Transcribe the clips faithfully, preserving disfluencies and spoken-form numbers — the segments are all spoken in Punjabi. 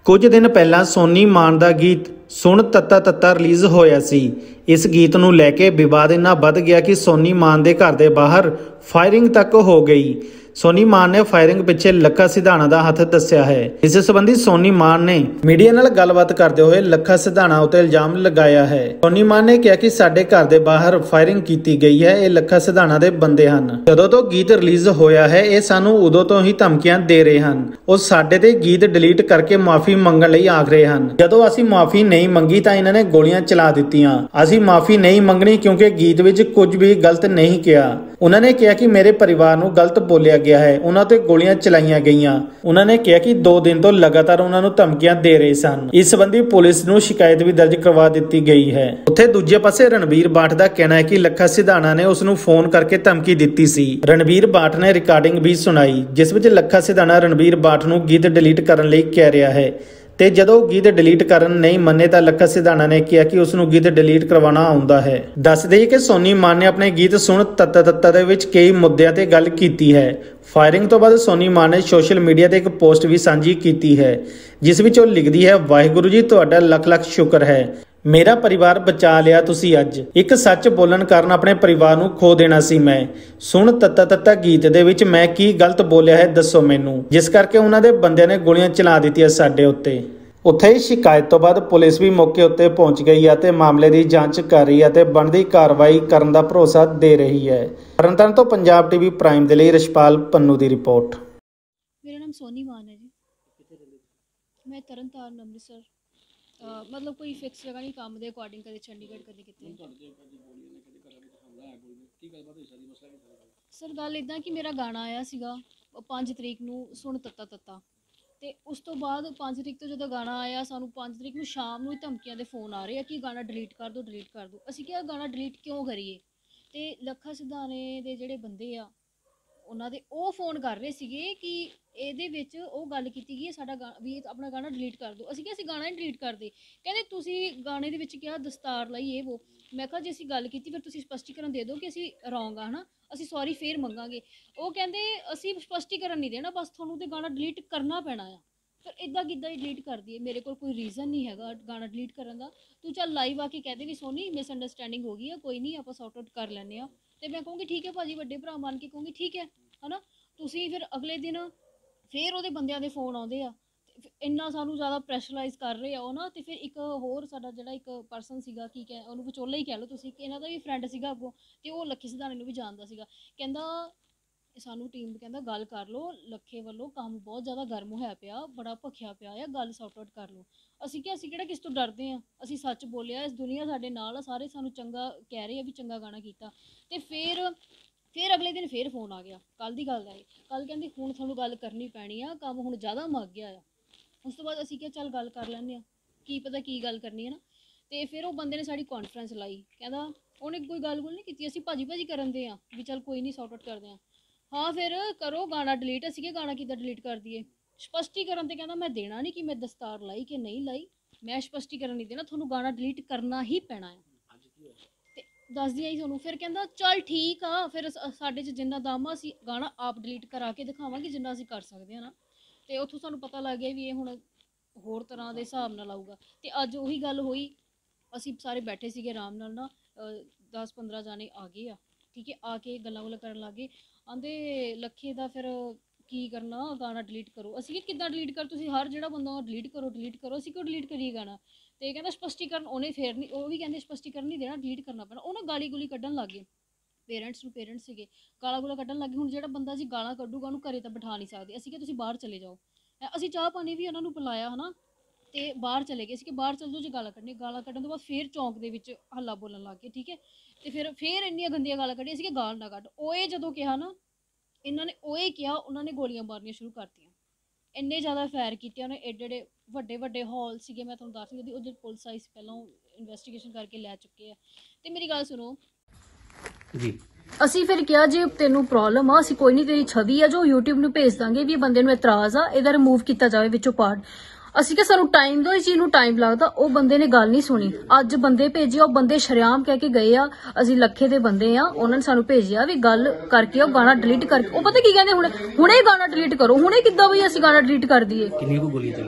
कुछ दिन पहला सोनी मान का गीत सुन तत्ता तत्ता रिलीज़ होया सी। इस गीत नूं लैके विवाद इन्ना वध गया कि सोनी मान के घर के बाहर फायरिंग तक हो गई। सोनी मान ने फायरिंग पिछे लखा सिधाणा का हथ दस्या है। इस संबंधी सोनी मान ने मीडिया नाल गलबात करते हुए लखा सिधाणा उत्ते इल्जाम लगाया है। सोनी मान ने कहा कि साडे घर के बाहर फायरिंग की गई है, ये लखा सिधाणा के बंदे हैं। जदों तो गीत रिलीज होया है ये सानू उदों तो ही धमकियां दे रहे हैं। वो साडे ते गीत डिलीट करके माफी मंगण लई आख रहे हैं। जदों असीं माफी नहीं मंगी तो इन्होंने गोलियां चला दित्तियां। असीं माफी नहीं मंगनी क्योंकि गीत विच कुछ भी गलत नहीं किया। उन्होंने कहा कि मेरे परिवार नूं गलत बोलिया गया है, उन्हां ते गोलियां चलाईयां गईयां। उन्होंने कहा कि दो दिन तो लगातार उन्हां नूं धमकियां दे रहे सन। इस संबंधी पुलिस नूं शिकायत भी दर्ज करवा दी गई है। उत्थे दूजे पासे रणबीर बाठ का कहना है कि लखा सिधाणा ने उसनूं फोन करके धमकी दी सी। रणबीर बाठ ने रिकॉर्डिंग भी सुनाई जिस विच लखा सिधाणा रणबीर बाठ नूं गीत डिलीट करने लई कह रहा है। ते जदों गीत डिलीट करन नहीं मन्ने तो लखा सिधाणा ने कहा कि उसनूं गीत डिलीट करवाना आउंदा है। दस देईए कि सोनी मान ने अपने गीत सुन तत्ता तत्ता दे विच कई मुद्दों ते गल कीती है। फायरिंग तो बाद सोनी मान ने सोशल मीडिया ते एक पोस्ट भी साझी की है जिस विच ओह लिखदी है, वाहिगुरू जी तुहाडा लख लख शुक्र है, मेरा परिवार बचा लिया तुसी अज। एक सच बोलन कारण अपने परिवार नूं खो देना सी। मैं सुन तत्ता तत्ता गीत दे विच मैं की गलत बोलिया है दसो मैनू, जिस करके उन्हां दे बंदियां ने गोलियां चला दित्तियां साडे उत्ते। उत्थे ही शिकायत तो बाद पुलिस भी मौके उत्ते पहुंच गई है ते मामले की जांच कर रही है ते बनदी कार्रवाई करन दा भरोसा दे रही है। तरनतारन तो पंजाब टीवी प्राइम दे लई रिशपाल पन्नू दी रिपोर्ट। मेरा नाम सोनी मान है जी, मैं तरनतारन अमृतसर Uh, मतलब कोई फिक्स जगह नहीं, काम के अकॉर्डिंग कदे चंडीगढ़ कदे किते। सर गल इदां कि मेरा गाना आया सीगा पाँच तरीक नूं सुन तत्ता तत्ता, ते उस तो बाद पाँच तरीक तो जो गाना आया सानू पाँच तरीक नूं शाम नूं धमकियां दे फोन आ रहे हैं कि गाना डिलीट कर दो डिलीट कर दो। असीं क्या गाना डिलीट क्यों करिए, ते लखा सिधाणे दे जेहड़े बंदे आ उन्हां दे ओह फोन कर रहे सीगे कि ਇਹਦੇ ਵਿੱਚ ਉਹ ਗੱਲ ਕੀਤੀ ਗਈ ਸਾਡਾ ਵੀ ਆਪਣਾ ਗਾਣਾ ਡਿਲੀਟ ਕਰ ਦਿਓ। ਅਸੀਂ ਕਿਹਾ ਅਸੀਂ ਗਾਣਾ ਹੀ ਡਿਲੀਟ ਕਰਦੇ। ਕਹਿੰਦੇ ਤੁਸੀਂ ਗਾਣੇ ਦੇ ਵਿੱਚ ਕਿਹਾ ਦਸਤਾਰ ਲਈ ਇਹ ਉਹ। ਮੈਂ ਕਿਹਾ ਜੇ ਅਸੀਂ ਗੱਲ ਕੀਤੀ ਫਿਰ ਤੁਸੀਂ ਸਪਸ਼ਟੀਕਰਨ ਦੇ ਦਿਓ ਕਿ ਅਸੀਂ ਰੌਂਗ ਆ, ਹੈ ਨਾ, ਅਸੀਂ ਸੌਰੀ ਫੇਰ ਮੰਗਾਂਗੇ। ਉਹ ਕਹਿੰਦੇ ਅਸੀਂ ਸਪਸ਼ਟੀਕਰਨ ਨਹੀਂ ਦੇਣਾ, ਬਸ ਤੁਹਾਨੂੰ ਤੇ ਗਾਣਾ ਡਿਲੀਟ ਕਰਨਾ ਪੈਣਾ ਆ। ਫਿਰ ਇੱਦਾਂ ਕਿੱਦਾਂ ਹੀ ਡਿਲੀਟ ਕਰ ਦਈਏ, ਮੇਰੇ ਕੋਲ ਕੋਈ ਰੀਜ਼ਨ ਨਹੀਂ ਹੈਗਾ ਗਾਣਾ ਡਿਲੀਟ ਕਰਨ ਦਾ। ਤੂੰ ਚੱਲ ਲਾਈਵ ਆ ਕੇ ਕਹਿ ਦੇ ਵੀ ਸੋਨੀ ਮਿਸਅੰਡਰਸਟੈਂਡਿੰਗ ਹੋ ਗਈ ਆ, ਕੋਈ ਨਹੀਂ ਆਪਾਂ ਸੌਟ ਆਊਟ ਕਰ ਲੈਂਦੇ ਹਾਂ। ਅਤੇ ਮੈਂ ਕਹੂੰਗੀ ਠੀਕ ਹੈ ਭਾਜੀ, ਵੱਡੇ ਭਰਾ ਮੰਨ ਕੇ ਕਹੂੰਗੀ ਠੀਕ ਹੈ, ਹੈ ਨਾ। ਤੁਸੀਂ ਫਿਰ ਅਗਲੇ ਦਿਨ ਫਿਰ ਉਹਦੇ ਬੰਦਿਆਂ ਦੇ ਫੋਨ ਆਉਂਦੇ ਆ, ਇੰਨਾ ਸਾਨੂੰ ਜ਼ਿਆਦਾ ਪ੍ਰੈਸ਼ਰਾਈਜ਼ ਕਰ ਰਹੇ ਆ ਉਹ ਨਾ। ਅਤੇ ਫਿਰ ਇੱਕ ਹੋਰ ਸਾਡਾ ਜਿਹੜਾ ਇੱਕ ਪਰਸਨ ਸੀਗਾ, ਕੀ ਕਹਿ ਉਹਨੂੰ ਵਿਚੋਲਾ ਹੀ ਕਹਿ ਲਓ ਤੁਸੀਂ, ਕਿ ਇਹਨਾਂ ਦਾ ਵੀ ਫਰੈਂਡ ਸੀਗਾ ਅੱਗੋਂ, ਅਤੇ ਉਹ ਲੱਖੇ ਸਿਧਾਣੇ ਨੂੰ ਵੀ ਜਾਣਦਾ ਸੀਗਾ। ਕਹਿੰਦਾ ਸਾਨੂੰ ਟੀਮ ਕਹਿੰਦਾ ਗੱਲ ਕਰ ਲਓ, ਲੱਖੇ ਵੱਲੋਂ ਕੰਮ ਬਹੁਤ ਜ਼ਿਆਦਾ ਗਰਮ ਹੋਇਆ ਪਿਆ, ਬੜਾ ਭਖਿਆ ਪਿਆ ਆ, ਗੱਲ ਸੌਟ ਆਊਟ ਕਰ ਲਓ। ਅਸੀਂ ਕਿਹਾ ਅਸੀਂ ਕਿਹੜਾ ਕਿਸ ਤੋਂ ਡਰਦੇ ਹਾਂ, ਅਸੀਂ ਸੱਚ ਬੋਲਿਆ, ਇਸ ਦੁਨੀਆ ਸਾਡੇ ਨਾਲ ਆ, ਸਾਰੇ ਸਾਨੂੰ ਚੰਗਾ ਕਹਿ ਰਹੇ ਆ ਵੀ ਚੰਗਾ ਗਾਣਾ ਕੀਤਾ। ਅਤੇ ਫਿਰ ਫਿਰ ਅਗਲੇ ਦਿਨ ਫਿਰ ਫੋਨ ਆ ਗਿਆ, ਕੱਲ੍ਹ ਦੀ ਗੱਲ ਹੈ ਇਹ। ਕੱਲ੍ਹ ਕਹਿੰਦੇ ਹੁਣ ਤੁਹਾਨੂੰ ਗੱਲ ਕਰਨੀ ਪੈਣੀ ਆ, ਕੰਮ ਹੁਣ ਜ਼ਿਆਦਾ ਮੱਗ ਗਿਆ ਆ। ਉਸ ਤੋਂ ਬਾਅਦ ਅਸੀਂ ਕਿਹਾ ਚੱਲ ਗੱਲ ਕਰ ਲੈਂਦੇ ਹਾਂ, ਕੀ ਪਤਾ ਕੀ ਗੱਲ ਕਰਨੀ ਹੈ ਨਾ। ਅਤੇ ਫਿਰ ਉਹ ਬੰਦੇ ਨੇ ਸਾਡੀ ਕਾਨਫਰੰਸ ਲਾਈ, ਕਹਿੰਦਾ ਉਹਨੇ ਕੋਈ ਗੱਲ ਗੁੱਲ ਨਹੀਂ ਕੀਤੀ, ਅਸੀਂ ਭਾਜੀ ਭਾਜੀ ਕਰਨ ਦੇ ਹਾਂ ਵੀ ਚੱਲ ਕੋਈ ਨਹੀਂ ਸੌਟ ਆਊਟ ਕਰਦੇ ਹਾਂ। ਹਾਂ ਫਿਰ ਕਰੋ ਗਾਣਾ ਡਿਲੀਟ। ਅਸੀਂ ਕਿ ਗਾਣਾ ਕਿੱਦਾਂ ਡਿਲੀਟ ਕਰ ਦਈਏ। ਸਪਸ਼ਟੀਕਰਨ ਤੇ ਕਹਿੰਦਾ ਮੈਂ ਦੇਣਾ ਨਹੀਂ ਕਿ ਮੈਂ ਦਸਤਾਰ ਲਾਈ ਕਿ ਨਹੀਂ ਲਾਈ, ਮੈਂ ਸਪਸ਼ਟੀਕਰਨ ਨਹੀਂ ਦੇਣਾ, ਤੁਹਾਨੂੰ ਗਾਣਾ ਡਿਲੀਟ ਕਰਨਾ ਹੀ ਪੈਣਾ ਹੈ। ਦੱਸਦੀ ਆਈ ਤੁਹਾਨੂੰ। ਫਿਰ ਕਹਿੰਦਾ ਚੱਲ ਠੀਕ ਆ, ਫਿਰ ਸਾਡੇ 'ਚ ਜਿੰਨਾ ਦਮ ਆ ਅਸੀਂ ਗਾਣਾ ਆਪ ਡਿਲੀਟ ਕਰਾ ਕੇ ਦਿਖਾਵਾਂਗੇ ਜਿੰਨਾ ਅਸੀਂ ਕਰ ਸਕਦੇ ਹਾਂ ਨਾ। ਅਤੇ ਉੱਥੋਂ ਸਾਨੂੰ ਪਤਾ ਲੱਗ ਗਿਆ ਵੀ ਇਹ ਹੁਣ ਹੋਰ ਤਰ੍ਹਾਂ ਦੇ ਹਿਸਾਬ ਨਾਲ ਆਊਗਾ। ਅਤੇ ਅੱਜ ਉਹੀ ਗੱਲ ਹੋਈ, ਅਸੀਂ ਸਾਰੇ ਬੈਠੇ ਸੀਗੇ ਆਰਾਮ ਨਾਲ ਨਾ, ਦਸ ਪੰਦਰਾਂ ਜਾਣੇ ਆ ਗਏ ਆ, ਠੀਕ ਹੈ, ਆ ਕੇ ਗੱਲਾਂ ਗੁੱਲਾਂ ਕਰਨ ਲੱਗ ਗਏ। ਆਂਦੇ ਲੱਖੇ ਦਾ ਫਿਰ ਕੀ ਕਰਨਾ, ਗਾਣਾ ਡਿਲੀਟ ਕਰੋ। ਅਸੀਂ ਕਿ ਕਿੱਦਾਂ ਡਿਲੀਟ ਕਰ, ਤੁਸੀਂ ਹਰ ਜਿਹੜਾ ਬੰਦਾ ਡਿਲੀਟ ਕਰੋ ਡਿਲੀਟ ਕਰੋ, ਅਸੀਂ ਕਿਉਂ ਡਿਲੀਟ ਕਰੀਏ ਗਾਣਾ। ਅਤੇ ਕਹਿੰਦਾ ਸਪਸ਼ਟੀਕਰਨ ਉਹਨੇ ਫਿਰ ਨਹੀਂ, ਉਹ ਵੀ ਕਹਿੰਦੇ ਸਪਸ਼ਟੀਕਰਨ ਨਹੀਂ ਦੇਣਾ, ਡਿਲੀਟ ਕਰਨਾ ਪੈਣਾ। ਉਹ ਨਾ ਗਾਲੀ ਗੁਲੀ ਕੱਢਣ ਲੱਗ ਗਏ, ਪੇਰੈਂਟਸ ਨੂੰ ਪੇਰੈਂਟਸ ਸੀਗੇ, ਗਾਲਾਂ ਗੁਲਾ ਕੱਢਣ ਲੱਗ ਗਏ। ਹੁਣ ਜਿਹੜਾ ਬੰਦਾ ਜੀ ਗਾਲਾਂ ਕੱਢੂਗਾ ਉਹਨੂੰ ਘਰੇ ਤਾਂ ਬਿਠਾ ਨਹੀਂ ਸਕਦੇ। ਅਸੀਂ ਕਿ ਤੁਸੀਂ ਬਾਹਰ ਚਲੇ ਜਾਓ। ਅਸੀਂ ਚਾਹ ਪਾਣੀ ਵੀ ਉਹਨਾਂ ਨੂੰ ਪਿਲਾਇਆ, ਹੈ ਨਾ, ਅਤੇ ਬਾਹਰ ਚਲੇ ਗਏ ਸੀ ਕਿ ਬਾਹਰ ਚੱਲ ਜਾਓ ਜੇ ਗਾਲਾਂ ਕੱਢਣੀ। ਗਾਲਾਂ ਕੱਢਣ ਤੋਂ ਬਾਅਦ ਫਿਰ ਚੌਂਕ ਦੇ ਵਿੱਚ ਹੱਲਾ ਬੋਲਣ ਲੱਗ ਗਏ, ਠੀਕ ਹੈ। ਅਤੇ ਫਿਰ ਫਿਰ ਇੰਨੀਆਂ ਗੰਦੀਆਂ ਗਾਲਾਂ ਕੱਢੀਆਂ ਸੀ ਕਿ ਗਾਲ ਨਾ ਕੱਢ। ਓਏ ਜਦੋਂ ਕਿਹਾ ਨਾ ਇਹਨਾਂ ਨੇ, ਓਏ ਕਿਹਾ, ਉਹਨਾਂ ਨੇ ਗੋਲੀਆਂ ਮਾਰਨੀਆਂ ਸ਼ੁਰੂ ਕਰਤੀਆਂ। ਇੰਨੇ ਜ਼ਿਆਦਾ ਫਾਇਰ ਕੀਤੇ ਉਹਨੇ, ਏਡੇ ਏਡੇ ਵੱਡੇ ਵੱਡੇ ਹਾਲ ਸੀਗੇ। ਮੈਂ ਤੁਹਾਨੂੰ ਦੱਸ ਨਹੀਂ ਸਕਦੀ, ਉਹ ਜਿਹੜੀ ਪੁਲਿਸ ਆਈ ਸੀ ਪਹਿਲਾਂ ਇਨਵੈਸਟੀਗੇਸ਼ਨ ਕਰਕੇ ਲੈ ਚੁੱਕੇ ਆ। ਅਤੇ ਮੇਰੀ ਗੱਲ ਸੁਣੋ ਜੀ, ਅਸੀਂ ਫਿਰ ਕਿਹਾ ਜੇ ਤੈਨੂੰ ਪ੍ਰੋਬਲਮ ਆ, ਅਸੀਂ ਕੋਈ ਨਹੀਂ, ਤੇਰੀ ਛਵੀ ਆ ਜੋ ਯੂਟਿਊਬ ਨੂੰ ਭੇਜ ਦਾਂਗੇ ਵੀ ਇਹ ਬੰਦੇ ਨੂੰ ਇਤਰਾਜ਼ ਆ, ਇਹਦਾ ਰਿਮੂਵ ਕੀਤਾ ਜਾਵੇ ਵਿੱਚੋਂ ਪਾਰਟ। ਅਸੀਂ ਕਿ ਸਾਨੂੰ ਟਾਈਮ ਦਿਓ, ਇਸ ਚੀਜ਼ ਨੂੰ ਟਾਈਮ ਲੱਗਦਾ। ਉਹ ਬੰਦੇ ਨੇ ਗੱਲ ਨਹੀਂ ਸੁਣੀ। ਅੱਜ ਬੰਦੇ ਭੇਜੇ, ਉਹ ਬੰਦੇ ਸ਼ਰੇਆਮ ਕਹਿ ਕੇ ਗਏ ਆ ਅਸੀਂ ਲੱਖੇ ਦੇ ਬੰਦੇ ਆ, ਉਹਨਾਂ ਨੇ ਸਾਨੂੰ ਭੇਜਿਆ ਵੀ ਗੱਲ ਕਰਕੇ ਉਹ ਗਾਣਾ ਡਿਲੀਟ ਕਰਕੇ। ਉਹ ਪਤਾ ਕੀ ਕਹਿੰਦੇ, ਹੁਣੇ ਹੁਣੇ ਗਾਣਾ ਡਿਲੀਟ ਕਰੋ। ਹੁਣੇ ਕਿੱਦਾਂ ਬਈ ਅਸੀਂ ਗਾਣਾ ਡਿਲੀਟ ਕਰ ਦਈਏ। ਕਿੰਨੀ ਕੁ ਗੋਲੀ ਚੱਲੀ?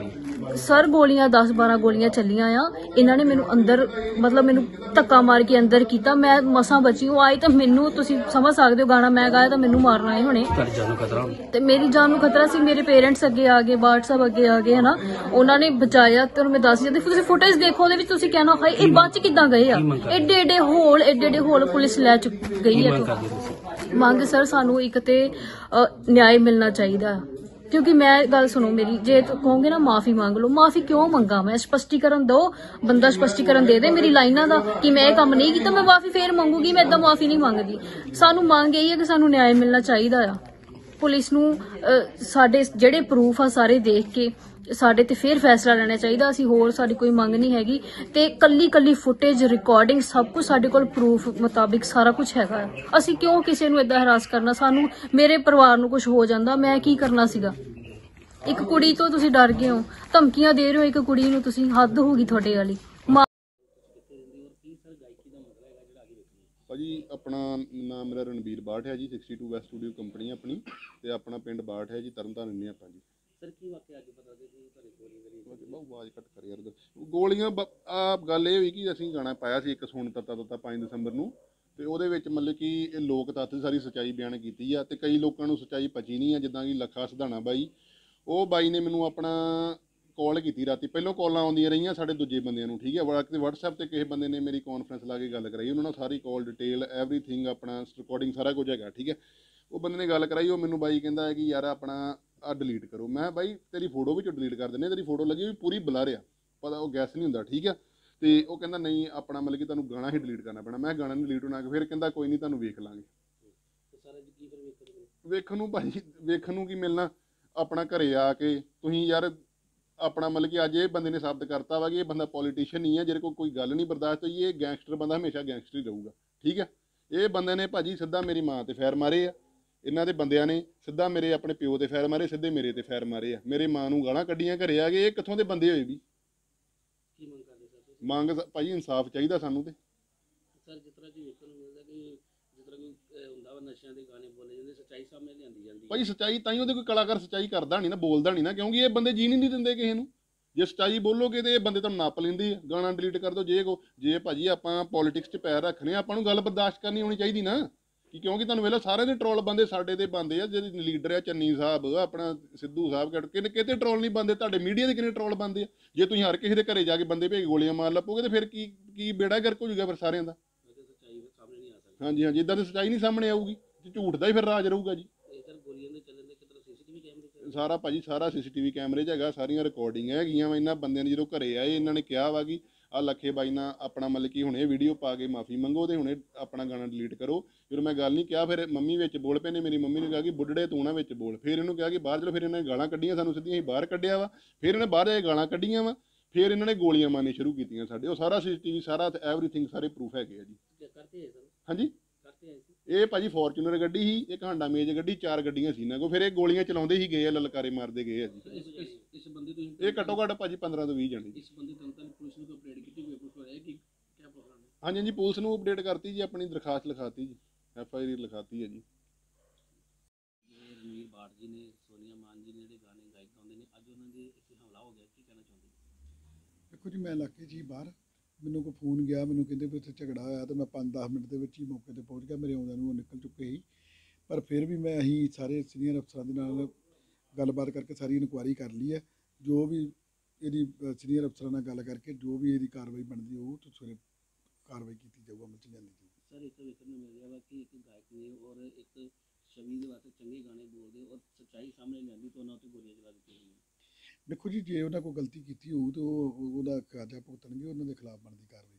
ਸਰ ਗੋਲੀਆਂ ਦਸ ਬਾਰਾਂ ਗੋਲੀਆਂ ਚੱਲੀਆਂ ਆ। ਇਹਨਾਂ ਨੇ ਮੈਨੂੰ ਅੰਦਰ ਮਤਲਬ ਮੈਨੂੰ ਧੱਕਾ ਮਾਰ ਕੇ ਅੰਦਰ ਕੀਤਾ। ਮੈਂ ਮਸਾਂ ਬਚੀ ਹੂੰ। ਆਈ ਤਾਂ ਮੈਨੂੰ ਤੁਸੀਂ ਸਮਝ ਸਕਦੇ ਹੋ, ਗਾਣਾ ਮੈਂ ਗਾਇਆ ਤਾਂ ਮੈਨੂੰ ਮਾਰਨ ਆਏ ਹੋਣੇ ਤੇ ਮੇਰੀ ਜਾਨ ਨੂੰ ਖਤਰਾ ਸੀ। ਮੇਰੇ ਪੇਰੈਂਟਸ ਅੱਗੇ ਆ ਗਏ, ਬਾਟ ਸਾਹਿਬ ਅੱਗੇ ਆ ਗਏ, ਹਨਾ, ਉਹਨਾਂ ਨੇ ਬਚਾਇਆ। ਤੇ ਮੈਂ ਦੱਸ ਜਾਂਦੀ, ਤੁਸੀਂ ਫੁਟੇਜ ਦੇਖੋ, ਉਹਦੇ ਵਿੱਚ ਤੁਸੀਂ ਕਹਿਣਾ ਹਾਏ ਇਹ ਬਚ ਕਿੱਦਾਂ ਗਏ ਆ। ਏਡੇ ਏਡੇ ਹੋਲ ਏਡੇ ਏਡੇ ਹੋਲ ਪੁਲਿਸ ਲੈ ਚੁੱਕ ਗਈ ਹੈ। ਮੰਗ ਸਰ ਸਾਨੂੰ ਇੱਕ ਤੇ ਨਿਆਂ ਮਿਲਣਾ ਚਾਹੀਦਾ, ਕਿਉਂਕਿ ਮੈਂ ਗੱਲ ਸੁਣੋ ਮੇਰੀ, ਜੇ ਕਹੋਗੇ ਨਾ ਮਾਫੀ ਮੰਗ ਲਓ, ਮਾਫੀ ਕਿਉਂ ਮੰਗਾ ਮੈਂ? ਸਪਸ਼ਟੀਕਰਨ ਦੋ, ਬੰਦਾ ਸਪਸ਼ਟੀਕਰਨ ਦੇ ਦੇ ਮੇਰੀ ਲਾਈਨਾਂ ਦਾ ਕਿ ਮੈਂ ਇਹ ਕੰਮ ਨਹੀਂ ਕੀਤਾ, ਮੈਂ ਮਾਫੀ ਫੇਰ ਮੰਗੂਗੀ। ਮੈਂ ਏਦਾਂ ਮਾਫੀ ਨਹੀਂ ਮੰਗਦੀ। ਸਾਨੂੰ ਮੰਗ ਇਹੀ ਹੈ ਕਿ ਸਾਨੂੰ ਨਿਆਂ ਮਿਲਣਾ ਚਾਹੀਦਾ ਆ। ਪੁਲਿਸ ਨੂੰ ਸਾਡੇ ਜਿਹੜੇ ਪ੍ਰੂਫ ਆ ਸਾਰੇ ਦੇਖ ਕੇ ਸਾਡੇ ਤੇ ਫੇਰ ਫੈਸਲਾ ਲੈਣਾ ਚਾਹੀਦਾ। ਅਸੀਂ ਹੋਰ ਸਾਡੀ ਕੋਈ ਮੰਗ ਨਹੀਂ ਹੈਗੀ ਤੇ ਕੱਲੀ ਕੱਲੀ ਫੁਟੇਜ ਰਿਕਾਰਡਿੰਗ ਸਭ ਕੁਝ ਸਾਡੇ ਕੋਲ ਪ੍ਰੂਫ ਮੁਤਾਬਿਕ ਸਾਰਾ ਕੁਝ ਹੈਗਾ। ਅਸੀਂ ਕਿਉਂ ਕਿਸੇ ਨੂੰ ਏਦਾਂ ਹਰਾਸ ਕਰਨਾ? ਸਾਨੂੰ ਮੇਰੇ ਪਰਿਵਾਰ ਨੂੰ ਕੁਝ ਹੋ ਜਾਂਦਾ, ਮੈਂ ਕੀ ਕਰਨਾ ਸੀਗਾ? ਇੱਕ ਕੁੜੀ ਤੋਂ ਤੁਸੀਂ ਡਰ ਗਏ ਹੋ, ਧਮਕੀਆਂ ਦੇ ਰਹੇ ਹੋ ਇੱਕ ਕੁੜੀ ਨੂੰ, ਤੁਸੀਂ ਹੱਦ ਹੋ ਗਈ ਤੁਹਾਡੇ ਵਾਲੀ। ਭਾਜੀ ਆਪਣਾ ਨਾਮ ਮੇਰਾ ਰਣਬੀਰ ਬਾਠ ਹੈ ਜੀ, sixty two west studio company ਆਪਣੀ, ਤੇ ਆਪਣਾ ਪਿੰਡ ਬਾਠ ਹੈ ਜੀ, ਤਰਨਤਾਰਨ ਨੇ ਆਪਾਂ ਜੀ। ਸਰ ਕੀ ਵਾਕਿਆ ਅੱਜ ਪਤਾ ਦੇ ਕਿ ਤੁਹਾਡੇ ਗੋਲੀ ਗਲੀ ਬਹੁਤ ਆਵਾਜ਼ ਘੱਟ ਕਰ ਯਾਰ। ਗੋਲੀਆਂ ਆ ਗੱਲ ਇਹ ਹੋਈ ਕਿ ਅਸੀਂ ਗਾਣਾ ਪਾਇਆ ਸੀ ਇੱਕ ਸੁਣ ਤੱਤਾ ਤੱਤਾ ਪੰਜ ਦਸੰਬਰ ਨੂੰ, ਤੇ ਉਹਦੇ ਵਿੱਚ ਮਤਲਬ ਕਿ ਇਹ ਲੋਕ ਤੱਤ ਸਾਰੀ ਸੱਚਾਈ ਬਿਆਨ ਕੀਤੀ ਆ, ਤੇ ਕਈ ਲੋਕਾਂ ਨੂੰ ਸੱਚਾਈ ਪਚੀ ਨਹੀਂ ਆ। ਜਿੱਦਾਂ ਕਿ ਲੱਖਾ ਸਿਧਾਣਾ ਬਾਈ, ਉਹ ਬਾਈ ਨੇ ਮੈਨੂੰ ਆਪਣਾ ਕਾਲ ਕੀਤੀ ਰਾਤੀ। ਪਹਿਲਾਂ ਕਾਲਾਂ ਆਉਂਦੀਆਂ ਰਹੀਆਂ ਸਾਡੇ ਦੂਜੇ ਬੰਦਿਆਂ ਨੂੰ, ਠੀਕ ਹੈ, ਵਟਸਐਪ ਤੇ ਕਿਸੇ ਬੰਦੇ ਨੇ ਮੇਰੀ ਕਾਨਫਰੰਸ ਲਾ ਕੇ ਗੱਲ ਕਰਾਈ, ਉਹਨਾਂ ਨਾਲ ਸਾਰੀ ਕਾਲ ਡਿਟੇਲ ਐਵਰੀਥਿੰਗ ਆਪਣਾ ਰਿਕਾਰਡਿੰਗ ਸਾਰਾ ਕੁਝ ਹੈਗਾ, ਠੀਕ ਹੈ। ਉਹ ਬੰਦੇ ਨੇ ਗੱਲ ਕਰਾਈ, ਉਹ ਮੈਨੂੰ ਬਾਈ ਕਹਿੰਦਾ ਹੈ ਕਿ ਯਾਰ ਆਪਣਾ ਆ ਡਿਲੀਟ ਕਰੋ। ਮੈਂ ਬਾਈ ਤੇਰੀ ਫੋਟੋ ਵਿੱਚੋਂ ਡਿਲੀਟ ਕਰ ਦਿੰਦੇ, ਤੇਰੀ ਫੋਟੋ ਲੱਗੀ ਵੀ ਪੂਰੀ ਬਲਰ ਆ, ਪਤਾ ਉਹ ਗੈਸ ਨਹੀਂ ਹੁੰਦਾ, ਠੀਕ ਹੈ। ਤੇ ਉਹ ਕਹਿੰਦਾ ਨਹੀਂ ਆਪਣਾ ਮਤਲਬ ਕਿ ਤੁਹਾਨੂੰ ਗਾਣਾ ਹੀ ਡਿਲੀਟ ਕਰਨਾ ਪੈਣਾ। ਮੈਂ ਗਾਣਾ ਨਹੀਂ ਡਿਲੀਟ ਹੋਣਾ। ਫਿਰ ਕਹਿੰਦਾ ਕੋਈ ਨਹੀਂ ਤੁਹਾਨੂੰ ਵੇਖ ਲਾਂਗੇ। ਵੇਖਣ ਨੂੰ ਭਾਜੀ ਵੇਖਣ ਨੂੰ ਕੀ ਮਿਲਣਾ? ਆਪਣਾ ਘਰੇ ਆ ਕੇ ਤੁਸੀਂ ਯਾਰ ਆਪਣਾ ਮਤਲਬ ਕਿ ਅੱਜ ਇਹ ਬੰਦੇ ਨੇ ਸਾਬਤ ਕਰਤਾ ਵਾ ਕਿ ਇਹ ਬੰਦਾ ਪੋਲੀਟੀਸ਼ੀਅਨ ਨਹੀਂ ਹੈ, ਜਿਹਦੇ ਕੋਲ ਕੋਈ ਗੱਲ ਨਹੀਂ ਬਰਦਾਸ਼ਤ ਹੋਈ। ਇਹ ਗੈਂਗਸਟਰ ਬੰਦਾ ਹਮੇਸ਼ਾ ਗੈਂਗਸਟਰ ਹੀ ਰਹੂਗਾ, ਠੀਕ ਹੈ। ਇਹ ਬੰਦੇ ਨੇ ਭਾਜੀ ਸਿੱਧਾ ਮੇਰੀ ਮਾਂ ਤੇ ਫੈਰ ਮਾਰੇ ਆ, ਇਹਨਾਂ ਦੇ ਬੰਦਿਆਂ ਨੇ ਸਿੱਧਾ ਮੇਰੇ ਆਪਣੇ ਪਿਓ ਤੇ ਫੈਰ ਮਾਰੇ, ਸਿੱਧੇ ਮੇਰੇ ਤੇ ਫੈਰ ਮਾਰੇ ਆ। ਮੇਰੇ ਮਾਂ ਨੂੰ ਗਾਲਾਂ ਕੱਢੀਆਂ ਘਰੇ ਆ ਗਏ। ਇਹ ਕਿੱਥੋਂ ਦੇ ਬੰਦੇ ਹੋਏ ਵੀ? ਕੀ ਮੰਗ ਕਰਦੇ ਸਰ? ਮੰਗ ਭਾਜੀ ਇਨਸਾਫ ਚਾਹੀਦਾ ਸਾਨੂੰ। ਤੇ ਸਰ ਜਿਸ ਤਰ੍ਹਾਂ ਕਿ ਵੇਖਣ ਨੂੰ ਮਿਲਦਾ ਕਿ ਜਿਸ ਤਰ੍ਹਾਂ ਕੋਈ ਹੁੰਦਾ ਵਾ ਨਸ਼ਿਆਂ ਦੇ ਗਾਣੇ ਬੋਲੇ ਜਾਂਦੇ, ਸੱਚਾਈ ਸਾਹਮਣੇ ਲਿਆਂਦੀ ਜਾਂਦੀ ਭਾਜੀ ਸੱਚਾਈ ਤਾਂ ਹੀ ਉਹਦੇ ਕੋਈ ਕਲਾਕਾਰ ਸੱਚਾਈ ਕਰਦਾ ਨਹੀਂ ਨਾ, ਬੋਲਦਾ ਨਹੀਂ ਨਾ, ਕਿਉਂਕਿ ਇਹ ਬੰਦੇ ਜੀਣ ਨਹੀਂ ਦਿੰਦੇ ਕਿਸੇ ਨੂੰ। ਜੇ ਸੱਚਾਈ ਬੋਲੋਗੇ ਤੇ ਇਹ ਬੰਦੇ ਤੁਹਾਨੂੰ ਨੱਪ ਲੈਂਦੇ ਆ, ਗਾਣਾ ਡਿਲੀਟ ਕਰ ਦਿਓ। ਜੇ ਕੋ ਜੇ ਭਾਜੀ ਆਪਾਂ ਪੋਲੀਟਿਕਸ 'ਚ ਪੈਰ ਰੱਖਣੇ, ਆਪਾਂ ਨੂੰ ਗੱਲ ਬਰਦਾਸ਼ਤ ਕਰਨੀ ਆਉਣੀ ਚਾਹੀਦੀ ਨਾ, ਕਿ ਕਿਉਂਕਿ ਤੁਹਾਨੂੰ ਵੇਖ ਲਓ ਸਾਰੇ ਦੇ ਟਰੋਲ ਬੰਦੇ ਸਾਡੇ ਦੇ ਬੰਦੇ ਆ। ਜਿਹੜੇ ਲੀਡਰ ਆ ਚੰਨੀ ਸਾਹਿਬ, ਆਪਣਾ ਸਿੱਧੂ ਸਾਹਿਬ, ਕਿਤੇ ਕਿਤੇ ਟਰੋਲ ਨਹੀਂ ਬੰਦੇ। ਤੁਹਾਡੇ ਮੀਡੀਆ ਦੇ ਕਿੰਨੇ ਟਰੋਲ ਬੰਦੇ ਆ? ਜੇ ਤੁਸੀਂ ਹਰ ਕਿਸੇ ਦੇ ਘਰੇ ਜਾ ਕੇ ਬੰਦੇ ਭੇਜ ਗੋਲੀਆਂ ਮਾਰ ਲੱਪੋਗੇ ਤੇ ਫਿਰ ਕੀ ਕੀ ਬੇੜਾ ਗਰਕ ਹੋ ਜਾਊਗਾ ਫਿਰ ਸਾਰਿਆਂ ਦਾ। ਹਾਂਜੀ ਹਾਂਜੀ, ਇੱਦਾਂ ਦੀ ਸੱਚਾਈ ਨਹੀਂ ਸਾਹਮਣੇ ਆਊਗੀ, ਝੂਠ ਦਾ ਹੀ ਫਿਰ ਰਾਜ ਰਹੂਗਾ ਜੀ। ਸਾਰਾ ਭਾਜੀ ਸਾਰਾ ਸੀ ਸੀ ਟੀ ਵੀ ਕੈਮਰੇ 'ਚ ਹੈਗਾ, ਸਾਰੀਆਂ ਰਿਕਾਰਡਿੰਗ ਹੈਗੀਆਂ ਵਾ। ਇਹਨਾਂ ਬੰਦਿਆਂ ਨੇ ਜਦੋਂ ਘਰੇ ਆਏ ਇਹਨਾਂ ਨੇ ਕਿਹਾ ਵਾ ਕਿ ਆ ਲੱਖੇ ਬਾਈ ਨਾਲ ਆਪਣਾ ਮਤਲਬ ਕਿ ਹੁਣੇ ਵੀਡੀਓ ਪਾ ਕੇ ਮਾਫੀ ਮੰਗੋ ਤੇ ਹੁਣੇ ਆਪਣਾ ਗਾਣਾ ਡਿਲੀਟ ਕਰੋ। ਜਦੋਂ ਮੈਂ ਗੱਲ ਨਹੀਂ ਕਿਹਾ ਫਿਰ ਮੰਮੀ ਵਿੱਚ ਬੋਲ ਪਏ ਨੇ। ਮੇਰੀ ਮੰਮੀ ਨੇ ਕਿਹਾ ਕਿ ਬੁੱਢੜੇ ਤੂੰ ਨਾ ਵਿੱਚ ਬੋਲ। ਫਿਰ ਇਹਨੂੰ ਕਿਹਾ ਕਿ ਬਾਹਰ ਚਲੋ। ਫਿਰ ਇਹਨਾਂ ਨੇ ਗਾਲਾਂ ਕੱਢੀਆਂ ਸਾਨੂੰ ਸਿੱਧੀਆਂ, ਅਸੀਂ ਬਾਹਰ ਕੱਢਿਆ ਵਾ। ਫਿਰ ਇਹਨੇ ਬਾਹਰ ਜਾ ਕੇ ਗਾਲਾਂ ਕੱਢੀਆਂ ਵਾ। ਫਿਰ ਇਹਨਾਂ ਨੇ ਗੋਲੀਆਂ ਮਾਰਨੀਆਂ ਸ਼ੁਰੂ ਕੀਤੀਆਂ ਸਾਡੇ। ਉਹ ਸਾਰਾ ਸੀ ਸੀ ਟੀ ਵੀ ਸਾਰਾ ਐਵਰੀਥਿੰਗ ਸਾਰੇ ਪ੍ਰੂਫ ਹੈਗੇ ਆ ਜੀ। ਹਾਂਜੀ ਇਹ ਭਾਜੀ ਫੋਰਚੂਨਰ ਗੱਡੀ ਸੀ, ਇੱਕ ਹਾਂਡਾ ਮੇਜ ਗੱਡੀ, ਚਾਰ ਗੱਡੀਆਂ ਸੀ ਇਹਨਾਂ ਕੋਲ। ਫਿਰ ਇਹ ਗੋਲੀਆਂ ਚਲਾਉਂਦੇ ਹੀ ਗਏ ਆ, ਲਲਕਾਰੇ ਮਾਰਦੇ ਗਏ ਆ ਜੀ। ਇਸ ਬੰਦੇ ਤੋਂ ਇਹ ਘੱਟੋ ਘੱਟ ਭਾਜੀ ਪੰਦਰਾਂ ਤੋਂ ਵੀਹ ਜਾਣੇ। ਇਸ ਬੰਦੇ ਤੋਂ ਪੁਲਿਸ ਨੂੰ ਅਪਡੇਟ ਕੀਤੀ ਹੋਈ ਕੁਝ ਹੋਇਆ ਕਿ ਕੀ ਪ੍ਰੋਗਰਾਮ ਹੈ? ਹਾਂਜੀ ਹਾਂਜੀ, ਪੁਲਿਸ ਨੂੰ ਅਪਡੇਟ ਕਰਤੀ ਜੀ, ਆਪਣੀ ਦਰਖਾਸਤ ਲਿਖਾਤੀ ਜੀ, ਐਫ ਆਈ ਆਰ ਲਿਖਾਤੀ ਹੈ ਜੀ। ਰਣਬੀਰ ਬਾਠ ਜੀ ਨੇ, ਸੋਨੀਆ ਮਾਨ ਜੀ ਨੇ ਜਿਹੜੇ ਗਾਣੇ ਗਾਇਕ ਗਾਉਂਦੇ ਨੇ, ਅੱਜ ਉਹਨਾਂ ਦੇ ਇੱਥੇ ਹਮਲਾ ਹੋ ਗਿਆ, ਕੀ ਕਹਿਣਾ ਚਾਹੁੰਦੇ? ਦੇਖੋ ਜੀ ਮੈਂ ਇਲਾਕੇ 'ਚ ਹੀ ਬਾਹਰ, ਮੈਨੂੰ ਕੋਈ ਫੋਨ ਗਿਆ, ਮੈਨੂੰ ਕਹਿੰਦੇ ਵੀ ਉੱਥੇ ਝਗੜਾ ਹੋਇਆ, ਤੇ ਮੈਂ ਪੰਜ ਦਸ ਮਿੰਟ ਦੇ ਵਿੱਚ ਹੀ ਮੌਕੇ 'ਤੇ ਪਹੁੰਚ ਗਿਆ। ਮੇਰੇ ਆਉਂਦਿਆਂ ਨੂੰ ਉਹ ਨਿਕਲ ਚੁੱਕੇ ਸੀ, ਪਰ ਫਿਰ ਵੀ ਮੈਂ ਅਸੀਂ ਸਾਰੇ ਸੀਨੀਅਰ ਅਫਸਰਾਂ ਦੇ ਨਾਲ ਗੱਲਬਾਤ ਕਰਕੇ ਸਾਰੀ ਇਨਕੁਆਇਰੀ ਕਰ ਲਈ ਹੈ। ਜੋ ਵੀ ਇਹਦੀ ਸੀਨੀਅਰ ਅਫਸਰਾਂ ਨਾਲ ਗੱਲ ਕਰਕੇ ਜੋ ਵੀ ਇਹਦੀ ਕਾਰਵਾਈ ਬਣਦੀ ਉਹ ਤਾਂ ਸਵੇਰੇ ਕਾਰਵਾਈ ਕੀਤੀ ਜਾਊਗਾ, ਅਮਲ 'ਚ ਲਿਆਂਦੀ ਜਾਊਗੀ। ਸਰ ਇੱਕ ਵੇਖਣ ਨੂੰ ਮਿਲ ਰਿਹਾ ਵਾ ਕਿ ਇੱਕ ਗਾਇਕ ਨੇ ਔਰ ਇੱਕ ਛਵੀ ਦੇ ਵਾਸਤੇ ਚੰਗੇ ਗਾਣੇ ਬੋਲਦੇ ਔਰ ਸੱਚਾਈ ਸਾਹਮਣੇ ਲਿਆਂਦੀ ਤਾਂ ਉਹਨਾਂ 'ਤੇ ਗੋਲੀਆਂ ਚਲਾ ਦਿੱਤੀਆਂ ਗਈਆਂ। ਦੇਖੋ ਜੀ ਜੇ ਉਹਨਾਂ ਕੋਈ ਗਲਤੀ ਕੀਤੀ ਹੋਊ ਤਾਂ ਉਹ ਉਹਦਾ ਖਾਜਾ ਭੁਗਤਣਗੇ, ਉਹਨਾਂ ਦੇ ਖਿਲਾਫ ਬਣਦੀ ਕਾਰਵਾਈ